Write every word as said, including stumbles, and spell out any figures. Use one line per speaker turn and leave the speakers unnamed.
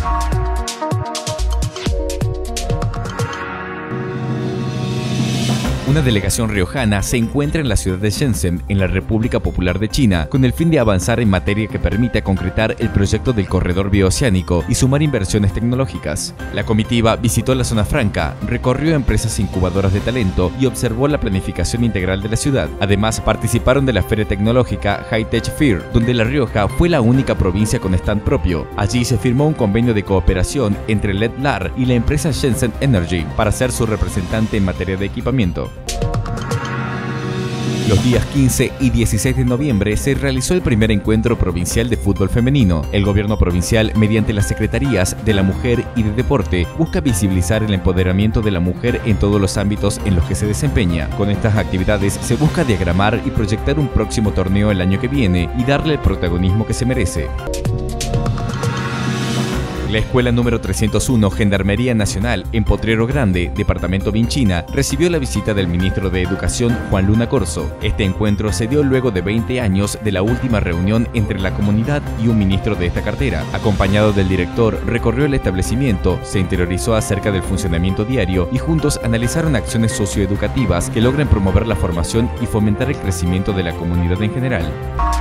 Una delegación riojana se encuentra en la ciudad de Shenzhen, en la República Popular de China, con el fin de avanzar en materia que permita concretar el proyecto del corredor bioceánico y sumar inversiones tecnológicas. La comitiva visitó la zona franca, recorrió empresas incubadoras de talento y observó la planificación integral de la ciudad. Además, participaron de la feria tecnológica High-Tech Fair, donde La Rioja fue la única provincia con stand propio. Allí se firmó un convenio de cooperación entre L E D L A R y la empresa Shenzhen Energy para ser su representante en materia de equipamiento. Los días quince y dieciséis de noviembre se realizó el primer encuentro provincial de fútbol femenino. El gobierno provincial, mediante las secretarías de la mujer y de deporte, busca visibilizar el empoderamiento de la mujer en todos los ámbitos en los que se desempeña. Con estas actividades se busca diagramar y proyectar un próximo torneo el año que viene y darle el protagonismo que se merece. La escuela número trescientos uno Gendarmería Nacional en Potrero Grande, departamento Vinchina, recibió la visita del ministro de Educación, Juan Luna Corso. Este encuentro se dio luego de veinte años de la última reunión entre la comunidad y un ministro de esta cartera. Acompañado del director, recorrió el establecimiento, se interiorizó acerca del funcionamiento diario y juntos analizaron acciones socioeducativas que logren promover la formación y fomentar el crecimiento de la comunidad en general.